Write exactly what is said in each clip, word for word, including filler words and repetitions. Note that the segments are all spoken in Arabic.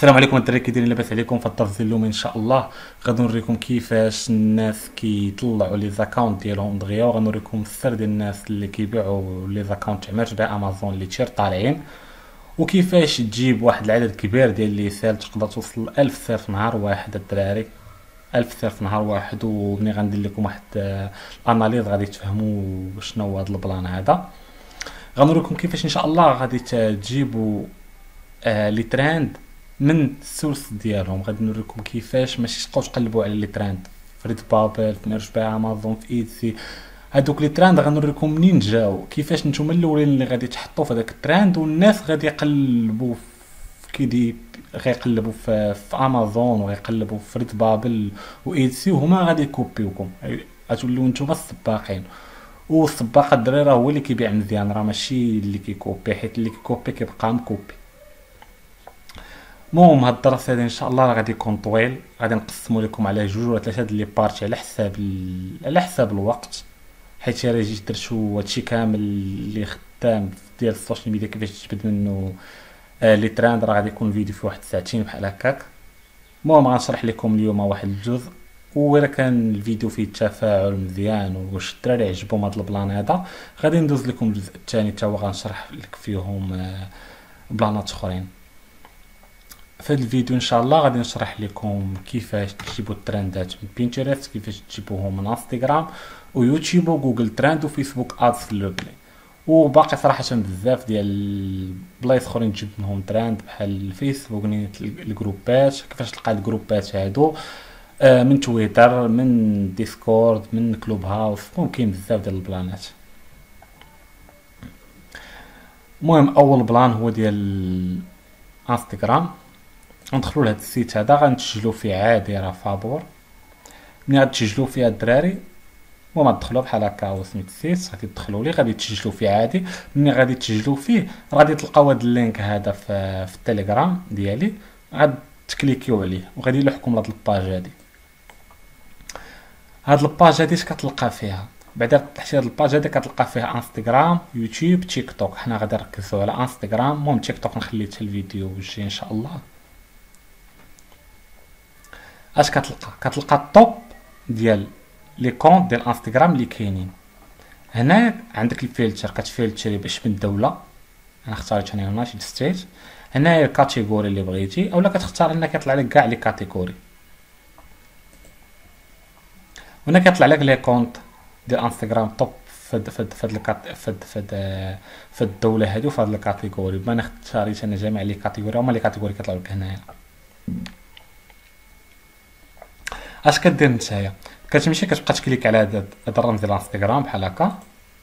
السلام عليكم الدراري، كي دايرين؟ لاباس عليكم؟ في الدرس ديال اليوم ان شاء الله غادي نوريكم كيفاش الناس كيطلعوا لي زاكاونت ديالهم دغيا، وغنوريكم السر ديال الناس اللي كيبيعوا لي زاكاونت تاع مرتبع امازون اللي تير طالعين، وكيفاش تجيب واحد العدد كبير ديال لي سير. تقدر توصل ألف سير في نهار واحد الدراري، ألف سير في نهار واحد. ومني غندير لكم واحد آه، الاناليز غادي تفهموا شنو هو هذا البلان هذا. غنوريكم كيفاش ان شاء الله غادي تجيبوا آه لي ترند من السورس ديالهم. غادي نوريكم كيفاش ماشي تبقاو تقلبوا على لي ترند في ريد بابل، في مرشبع امازون، في ايتسي. هادوك لي ترند غنوريكم منين جاو، كيفاش نتوما الاولين اللي غادي تحطوا في هذاك الترند، والناس غادي يقلبوا في كيدي غيقلبوا في, في امازون، وغيقلبوا في ريد بابل وايتسي، وهما غادي يكوبيوكم. غتوليو نتوما السباقين. والسباق الدراري راه هو اللي كيبيع مزيان، راه ماشي اللي كيكوبي، حيت اللي كيكوبي كيبقى مكوبي. المهم هاد الدرس هذا ان شاء الله راه غادي يكون طويل، غادي نقسمو لكم على جوج ولا ثلاثه د لي بارتي على حساب ال... على حساب الوقت، حيت الا جيت درتو هادشي كامل اللي خدام ديال السوشيال ميديا كيفاش تجبد منه آه لي تراند، راه غادي يكون الفيديو في واحد ساعتين بحال هكاك. المهم غنشرح لكم اليوم واحد الجزء، وإلا كان الفيديو فيه تفاعل مزيان واش الدراري عجبهم هاد البلان هذا، غادي ندوز لكم الجزء الثاني حتى هو غنشرح لك فيهم آه بلانات اخرين. في هذا الفيديو ان شاء الله غادي نشرح لكم كيفاش تجيبوا الترندات من بينترست، كيفاش تجيبوهم من انستغرام ويوتيوب وجوجل ترند وفيسبوك ادز في لوبلي. وباقي صراحه بزاف ديال بلايص اخرين تجيب منهم ترند بحال الفيسبوك، نيت الجروبات، كيفاش تلقى الجروبات هادو آه، من تويتر، من ديسكورد، من كلوب هاوس. ممكن بزاف ديال البلانات. المهم اول بلان هو ديال انستغرام. ندخلوا لهاد السيت هذا، غنتسجلوا فيه عادي، راه فابور. ملي غتسجلوا فيه الدراري، المهم غتدخلوا بحال هكا، هو سميت السيت، غادي تدخلوا ليه، غادي تسجلوا فيه عادي. ملي غادي تسجلوا فيه غادي تلقاو هاد اللينك هذا في, في التليجرام ديالي، غاد تكليكيو عليه وغادي يلوحكم لهاد الباج هادي. هاد الباج هادي اش كتلقى فيها؟ بعدا تحت هاد الباج هادي كتلقى فيها انستغرام، يوتيوب، تيك توك. حنا غادي نركزوا على انستغرام. المهم تيك توك نخلي حتى الفيديو الجاي ان شاء الله. اش كتلقى؟ كتلقى الطوب ديال لي كونط ديال انستغرام اللي كاينين. هنا عندك الفلتر، كتفلتري باش من الدوله. انا اختاريت هنا يونايتد ستيت. هنايا الكاتيجوري اللي بغيتي، اولا كتختار هنا كيطلع لك كاع لي كاتيجوري. هنا كيطلع لك لي كونط ديال انستغرام توب فد فد فد الكات فد فد فد الدوله هادي وفهاد الكاتيجوري. بما انا اختاريت انا جميع لي كاتيجوري، هما لي كاتيجوري كيطلعوا لك هنايا. اش كدير نتايا؟ كتمشي كتبقى تكليك على هذا هذا الرمز ديال انستغرام بحال هكا،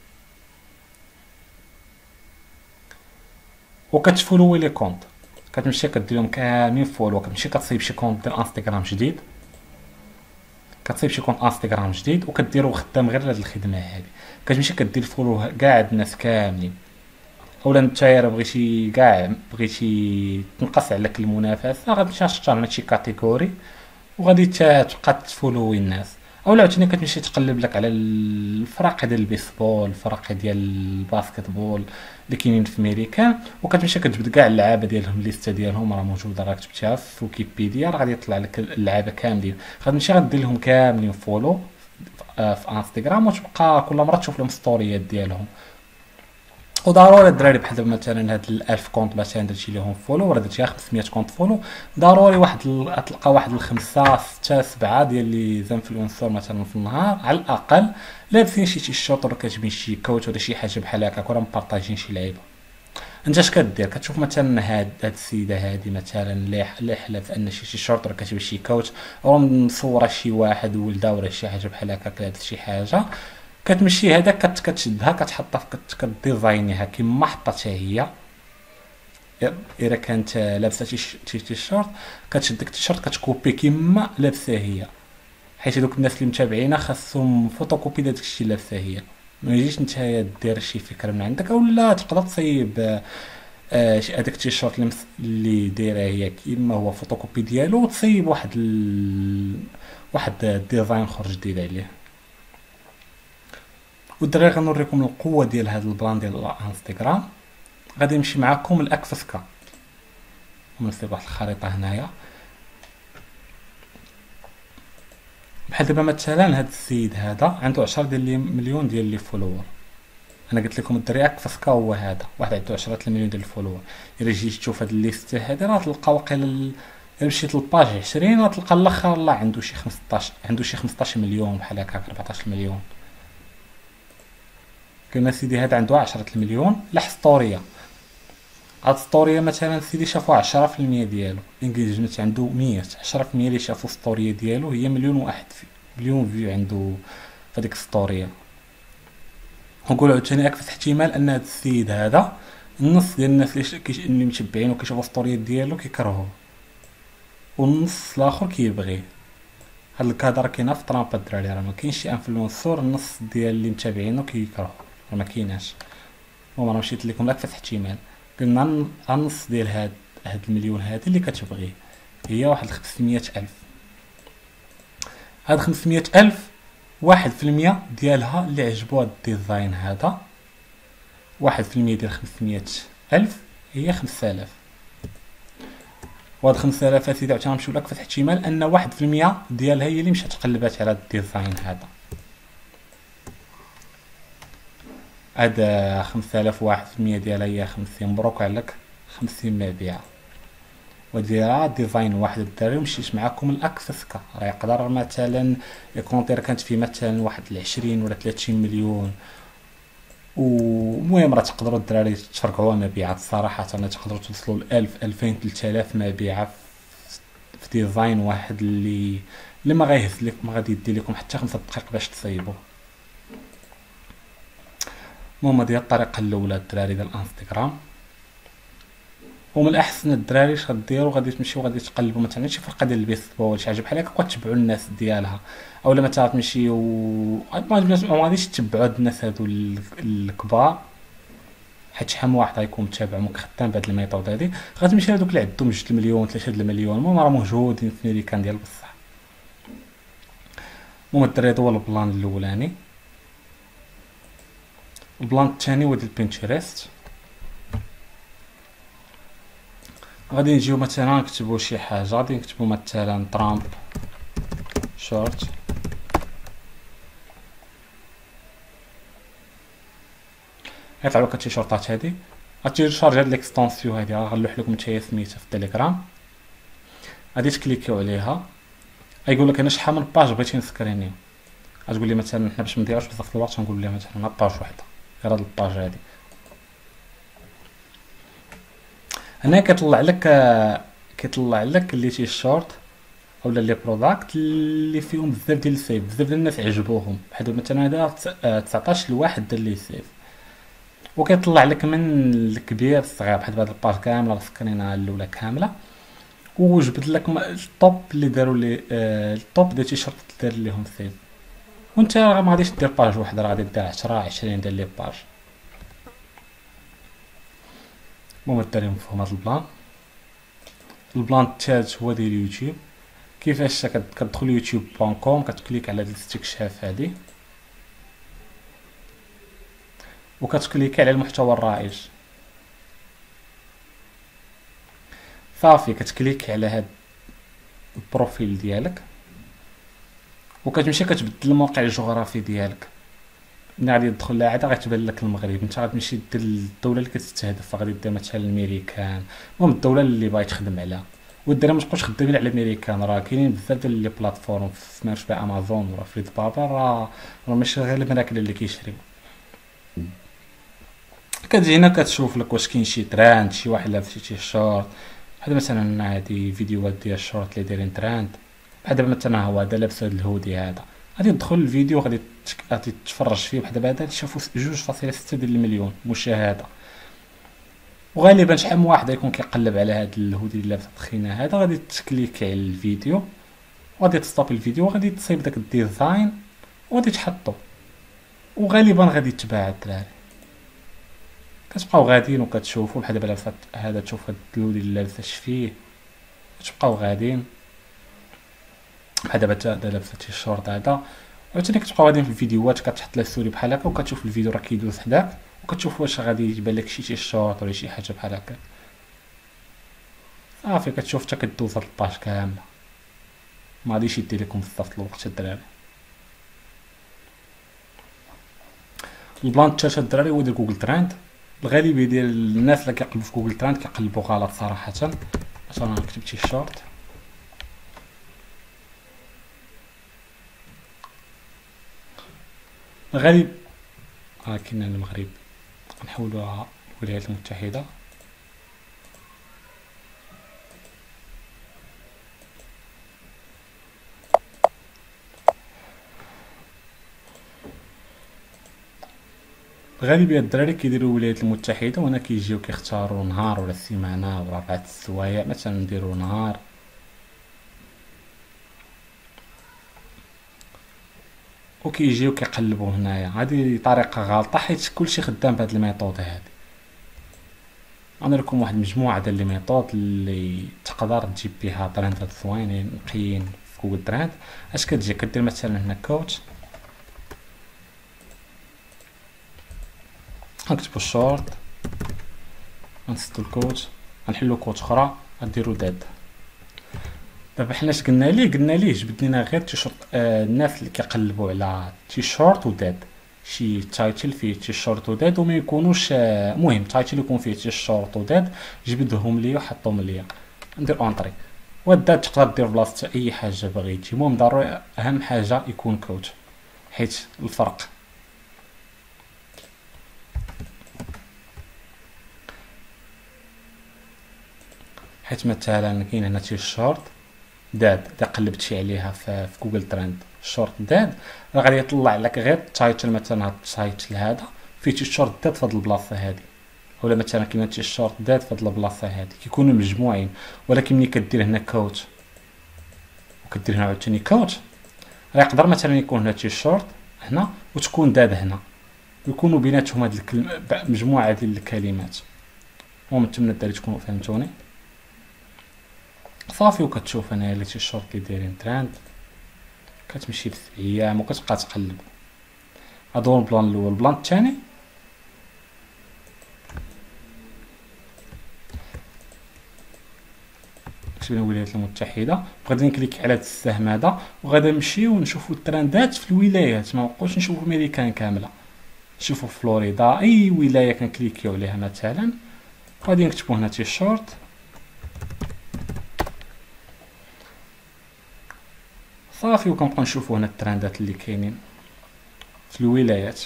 وكتفولوي لي كونط. كتمشي كديرهم كاملين فولو. كتمشي كتصيب شي كونط ديال انستغرام جديد، كتصيب شي كونط انستغرام جديد وكديرو خدام غير لهاد الخدمه هادي. كتمشي كدير فولو كاع هاد الناس كاملين. اولا نتايا بغيتي كاع بغيتي تنقص عليك المنافسه، غتمشي تختار هنا شي كاتيجوري وغادي تبقى تفولوي الناس. اولا عاوتاني كتمشي تقلب لك على الفرق ديال البيسبول، الفرق ديال الباسكتبول اللي كاينين في امريكان، وكتمشي كتجبد كاع اللعابه ديالهم، الليسته ديالهم راه موجوده، راه كتبتيها في ويكيبيديا، راه غادي يطلع لك اللعابه كاملين. غتمشي غدير لهم كاملين فولو في انستغرام، وتبقى كل مره تشوف لهم ستوريات ديالهم. وضروري الدراري بحال دابا مثلا هاد الألف كونط مثلا درتي ليهم فولو، ولا درتي خمسمية كونط فولو، ضروري واحد ال- تلقى واحد الخمسة ستة سبعة ديال لي زانفلونسور مثلا في النهار على الأقل لابسين شي تيشيرت ولا كاتبين شي كوت ولا شي حاجة بحال هكاك، ولا مبارطاجين شي لعيبة. انت اش كدير؟ كتشوف مثلا هاد هاد السيدة هادي مثلا اللي اللي حلف ان شي تيشيرت ولا كاتبه شي كوت، او مصورة شي واحد ولدها ولا شي حاجة بحال هكاك لابس شي حاجة، كتمشي هذاك كت كتشدها كتحطها في كت كديزاينيها كيما حطاتها هي. اذا كانت لابسه شي شي تيشيرت، كتشد داك التيشيرت كتكوبي كيما لابسه هي، حيت هذوك الناس اللي متابعينها خاصهم فوتوكوبي داك الشيء اللي لابسه هي. ما يجيش نتايا دير شي فكره من عندك، اولا تقدر تصيب آه شي هذاك التيشيرت اللي مس- اللي دايره هي كيما هو فوتوكوبي ديالو، وتصيب واحد ال... واحد الديزاين اخر جديد عليه. والدراري غنوريكم القوه ديال هذا البلان ديال انستغرام. غادي نمشي معكم لاكسسكا. ونصيب واحد الخريطه هنايا بحال دابا مثلا. هاد السيد هذا عنده عشرة ديال لي مليون ديال لي فولوور. انا قلت لكم الدري اكفسكا هو هذا واحد عنده عشرة المليون ديال الفولوور. الا جيت تشوف هاد الليست هادي راه تلقى واقيلا ال- الا مشيت للباج عشرين راه تلقى الاخر لا عنده شي خمسطاش عنده شي خمسطاش مليون بحال هكاك أربعطاش مليون. كما سيدي هذا عنده عشرة المليون. لاح ستوريا هاد ستوريا مثلا سيدي شافوا عشرة في المية ديالو الانجيجمنت عنده مية. عشرة في المية اللي شافوا ستوريا ديالو هي مليون واحد في مليون فيو عنده فديك ستوريا. ونقول عاوتاني اكبر احتمال ان هاد السيد هذا النص ديال الناس اللي ش- كيش- اللي متبعين وكيشوفوا ستوريات ديالو كيكرهوه والنص الاخر كيبغيه. هاد الكادر كاينه في طرامب الدراري راه ما كاينش شي انفلونسور النص ديال اللي متابعينه كيكرهوه راه ما كايناش. المهم انا مشيت لكم لاكبر احتمال قلنا الن- النص ديال هاد هاد المليون هادي اللي كتبغيه هي واحد خمسمية الف. هاد خمسمية الف واحد في المية ديالها اللي عجبو هاد الديزاين هذا. واحد في المية ديال خمسمية الف هي خمسة آلاف. وهاد خمسة آلاف اسيدي عاوتاني نمشيو لك في احتمال ان واحد في المية ديالها هي اللي مشات قلبات على هاد الديزاين هذا. هاد خمسة آلاف واحد في المية ديالها هي خمسين. مبروك عليك خمسين مبيعة. وديرها ديزاين واحد الدراري ومشيت معاكم الاكسسكا راه يقدر مثلا الكونتير كانت فيه مثلا واحد العشرين ولا ثلاثين مليون. ومهم راه تقدروا الدراري تفرقعوا مبيعات صراحه انا تقدروا توصلوا ل ألف ألفين ثلاثة آلاف مبيعه في ديزاين واحد اللي اللي ما غيهز لك ما غادي يدي لكم حتى خمسة دقائق باش تصايبوا. المهم هذه هي الطريقه الاولى الدراري ديال الانستغرام. ومن الاحسن الدراري اش غديروا غادي تمشيو غادي تقلبوا مثلا شي فرقه ديال البيسبول ولا شي حاجه بحال هكا وتتبعوا الناس ديالها. اولا مثلا تمشيو ما غاديش تتبعوا هاد الناس هادو ال- الكبار حيت شحال من واحد غيكون متابع ومك خدام بهاد الميثود هادي. غتمشي لهادوك اللي عندهم جوج المليون ثلاثة المليون المهم راه مجهودين في ميريكان ديال بصح. المهم الدراري هذا هو البلان الاولاني. البلان الثاني هو ديال بينترست. غادي نجيو مثلا نكتبو شي حاجه غادي نكتبو مثلا ترامب شورت. غيطلعوا لك هاد التيشيرطات هادي غادي تشارج هاد ليكستونسيون هادي غنلوح لكم نتايا سميتها في التليجرام. غادي تكليكيو عليها غيقول لك انا شحال من باج بغيتي نسكرينيو. غتقول لي مثلا حنا باش ما نضيعوش بزاف الوقت غنقول لها مثلا باج وحده غير هاد الباج هادي. هنا كيطلع لك كيطلع لك اللي تي شورت اولا لي بروداكت اللي فيهم بزاف ديال السيف بزاف ديال الناس عجبوهم بحال مثلا هذا تسعطاش لواحد دار ليه سيف. وكيطلع لك من الكبير الصغير بحال هاد الباج كامله سكرينها الاولى كامله وجبد لك م- الطوب اللي داروا لي آه، الطوب ديال تيشيرت اللي دار ليهم سيف. وانت راه ما غاديش دير باج وحده راه غادي دير عشرة عشرين ديال لي باج. المهم الدراري مفهوم هاد البلان. البلان الثالث هو ديال يوتيوب. كيفاش كت- كتدخل يوتيوب بوان كوم كتكليك على هاد الاستكشاف هادي وكتكليكي على المحتوى الرائج. صافي كتكليكي على هاد البروفيل ديالك وكتمشي كتبدل الموقع الجغرافي ديالك. ملي غادي تدخل لها عاد غتبان لك المغرب انت غتمشي دير الدوله اللي كتستهدف غادي دير مثلا الميريكان. المهم الدوله اللي باغي تخدم عليها. والدراري ما تبقاوش خدامين على الميريكان راه كاينين بزاف ديال لي بلاتفورم في ما يشبه امازون ولا فريد بابا راه راه ماشي غير المراكل اللي كيشريو. كتجي هنا كتشوف لك واش كاين شي تراند شي واحد لابس شي شورت بحال مثلا هادي فيديوهات ديال الشورت اللي دايرين تراند. بحال دابا مثلا هو هذا لابس هاد الهودي هذا غادي تدخل الفيديو غادي تك- غادي تتفرج فيه بحال دابا هذا شافو جوج فاصلة ستة ديال المليون مشاهده. وغالبا شحال من واحد يكون كيقلب على هاد الهودي اللي لابس تخينه هذا غادي تكليك على الفيديو وغادي تستوب الفيديو وغادي تصايب داك الديزاين وغادي تحطو وغالبا غادي يتباع الدراري. كتبقاو غاديين وكتشوفوا بحال دابا لابسه هذا تشوف هاد الهودي اللي لابسه فيه كتبقاو غاديين بحال دابا تا هذا لابسه تيشورت هذا عاوتاني كتبقاو غاديين في الفيديوهات كتحط لا ستوري بحال هكا وكتشوف الفيديو راه كيدوز حداك وكتشوف واش غادي يبان لك شي تيشورت ولا شي حاجه بحال هكا. صافي كتشوف حتى كدوز هاد الباج كامله، ما غاديش يدي لكم بزاف الوقت الدراري. البلان الثالث الدراري هو ديال جوجل ترند. الغالبيه ديال الناس اللي كيقلبوا في جوجل ترند كيقلبوا غلط صراحه. مثلا كتبت شي شورت، الغالب ولكن المغرب نحولوها الولايات المتحده. الغالبيه الدراري كيديروا الولايات المتحده، وهنا كيجيو كيختاروا نهار ولا السيمانه ولا ربعة السوايع. مثلا نديروا نهار، وكيجيو كيقلبوا هنايا. هذه طريقه غلطه حيت كلشي خدام بهاد الميثود هادي. انا لكم واحد المجموعه ديال لي ميثود اللي تقدر تجيب بها ترندات زوينين نقيين في جوجل ترند. اش كتجي كدير مثلا هنا كوتش، غنكتبو شورت، غنسدو الكوتش، غنحلو كوتش اخرى غنديرو داد. دابا حنا اش قلنا ليه؟ قلنا ليه جبد لينا غير تيشورت. آه الناس اللي كيقلبوا على تيشورت وداد، شي تايتل فيه تيشورت وداد وما يكونوش آه مهم تايتل يكون فيه تيشورت وداد، جبدهم ليا وحطهم ليا. ندير اونطري، والداد تقدر دير بلاصه اي حاجه بغيتي. المهم ضروري اهم حاجه يكون كوتش حيت الفرق. حيت مثلا كاين هنا تيشورت داد، اذا قلبتي عليها في, في جوجل ترند شورت داد، راه غادي يطلع لك غير التايتل. مثلا هاد التايتل هذا فيه تيشورت داد في هاد البلاصه هادي، ولا مثلا كاين تيشورت داد في هاد البلاصه هادي، كيكونوا مجموعين. ولكن ملي كدير هنا كوت وكدير هنا عاوتاني كوت، راه يقدر مثلا يكون هنا تيشورت هنا وتكون داد هنا، ويكونوا بيناتهم هاد الكلمه مجموعه ديال الكلمات. المهم نتمنى الدراري تكونوا فهمتوني. صافي وكتشوف هنايا لي تيشورت اللي دايرين ترند، كتمشي لسبع ايام وكتبقى تقلب. هذا هو البلان الاول. البلان الثاني كتبنا الولايات المتحده، غادي نكليك على هذا السهم هذا وغادي نمشيو نشوفوا الترندات في الولايات. ما نبقاوش نشوفوا امريكان كامله، نشوفوا فلوريدا اي ولايه كنكليكيو عليها مثلا. غادي نكتبوا هنا تيشورت، صافي وكنبقاو نشوفوا هنا الترندات اللي كاينين في الولايات.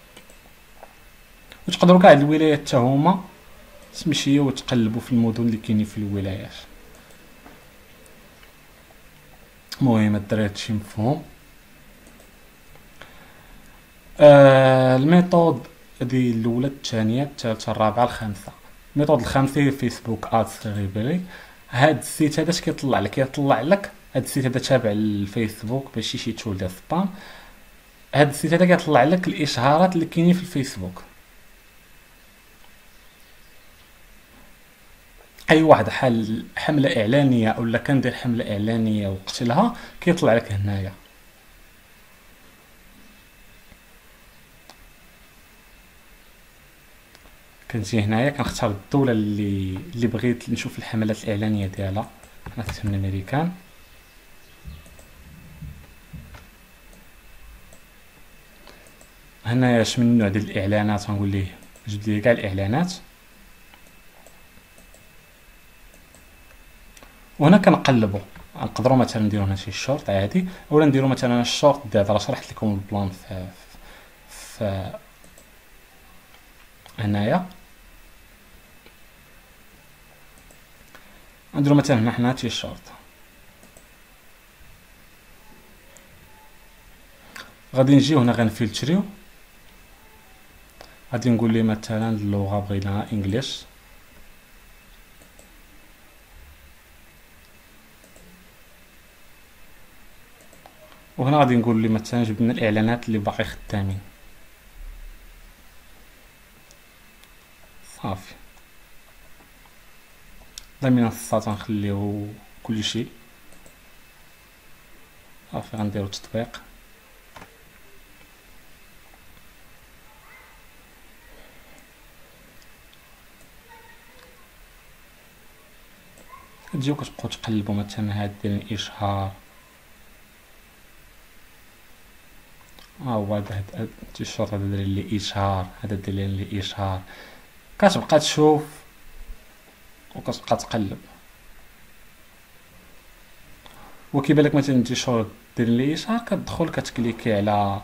وتقدروا كاع الولايات حتى هما تمشيو وتقلبوا في المدن اللي كاينين في الولايات. المهم الدراري هادشي مفهوم. آه الميثود هذه الاولى، الثانيه، الثالثه، الرابعه، الخامسه. الميثود الخامسه هي فيسبوك ادز ليبري. هاد السيت هذا اش كيطلع لك؟ كيطلع لك هاد السيت هذا تابع للفيسبوك باش شي تول ديال سبام. هاد السيت هذا كيطلع لك الاشهارات اللي كاينين في الفيسبوك. اي واحد حال حمله اعلانيه اولا كندير حمله اعلانيه وقتلها كيطلع لك هنايا. كنجي هنايا كنختار الدوله اللي اللي بغيت نشوف الحملات الاعلانيه ديالها. انا كنتمنى امريكان. هنايا اش من نوع ديال الاعلانات غنقول ليه جبد لي كاع الاعلانات، وهنا كنقلبوا. نقدروا مثلا نديروا هنا شي شورت عادي، اولا نديروا مثلا الشورت ديال، راه شرحت لكم البلان في, في هنايا. نديروا مثلا هنا حنا تي شورت. غادي نجيو هنا غنفلتريو، غادي نقول ليه مثلا اللغه بغيناها انجليش، وهنا غادي نقول ليه مثلا جبد لنا الاعلانات اللي باقي خدامين. صافي لا منصات غنخليو كلشي. صافي غنديرو تطبيق. كتجيو كتبقاو تقلبوا مثلا هاد ديال الاشهار، ها هو هاد هاد التيشيرت هذا داير لي اشهار، هذا داير لي اشهار، كتبقى تشوف وكتبقى تقلب. وكيبان لك مثلا التيشيرت دير لي اشهار، كتدخل كتكليكي على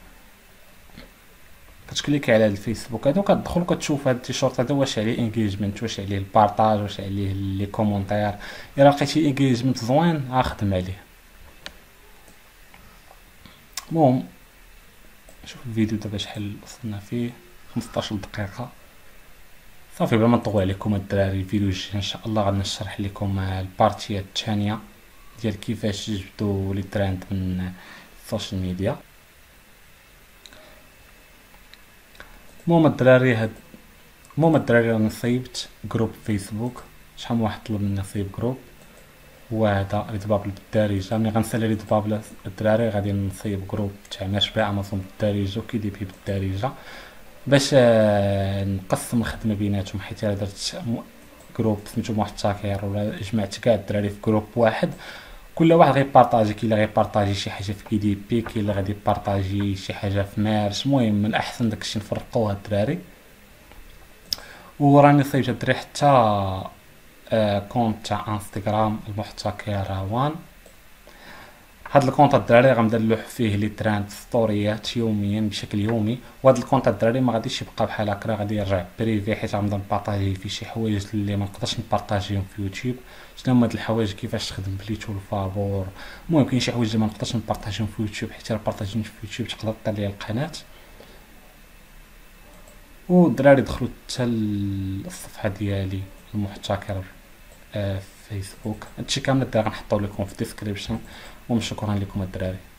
كتكليكي على الفيسبوك هذا وكتدخل وكتشوف هاد التيشيرت هذا واش عليه انجيجمنت، واش عليه البارطاج، واش عليه لي كومونتير. الا لقيتي انجيجمنت زوين اخدم عليه. المهم شوف الفيديو دابا شحال وصلنا فيه، خمسطاش دقيقة. صافي بلا ما نطول عليكم الدراري، الفيديو الجاي ان شاء الله غادي نشرح لكم البارتيات الثانية ديال كيفاش تجبدوا لي ترند من السوشيال ميديا. المهم الدراري هاد المهم الدراري راني صيبت جروب فيسبوك، شحال من واحد طلب مني نصيب جروب، هو هذا ريدبابل بالدارجة. ملي غنسالي ريدبابل الدراري غادي نصيب جروب تاع مشبع امازون بالدارجة و كي دي بي بالدارجة، باش آه، نقسم الخدمة بيناتهم. حيت الا درت جروب سميتو محتكر ولا جمعت كاع الدراري في جروب واحد، كل واحد غيبارطاجي، كاين اللي غيبارطاجي شي حاجه في كي دي بي، كاين اللي غادي يبارطاجي شي حاجه في مارس. المهم من الاحسن داكشي نفرقوها الدراري. وراني صيبت الدراري حتى آه كونت تاع انستغرام المحتكر وان. هاد الكونت الدراري غندير فيه لي تراند ستوريات يوميا بشكل يومي. وهاد الكونت الدراري ما غاديش يبقى بحال هكا، غادي يرجع بريفي، حيت غنبدا نبارطاجي فيه شي حوايج اللي ما نقدرش نبارطاجيهم في يوتيوب. شنو هما هاد الحوايج؟ كيفاش تخدم بليتو الفابور. المهم كاين شي حوايج اللي ما نقدرش نبارطاجيهم في يوتيوب، حيت الا بارطاجيهم في يوتيوب تقدر طير ليا القناه. والدراري دخلوا حتى الصفحه ديالي المحتكر آه في فيسبوك. هادشي كامل الدراري غنحطو لكم في الديسكريبشن. وشكرا لكم الدراري.